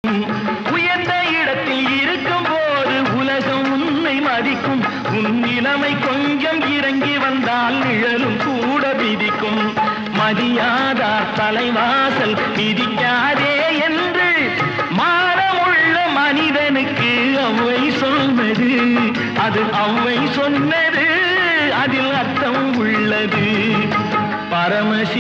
உயர்ந்த இடத்தில் இருக்கும் போது உலகம் உன்னை மதிக்கும். உன் நிலைமை கொஞ்சம் இறங்கி வந்தால் நிழலும் கூட விதிக்கும். மதியாதார் தலைவாசல் மிதிக்காதே என்று மானமுள்ள மனிதனுக்கு அவ்வை சொன்னது. அது அவ்வை சொன்னது, அதில் அர்த்தம் உள்ளது. பரமசி